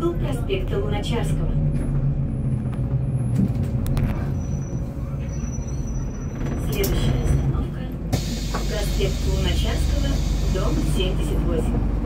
угол проспекта Луначарского. Следующая остановка – проспект Луначарского, дом 78.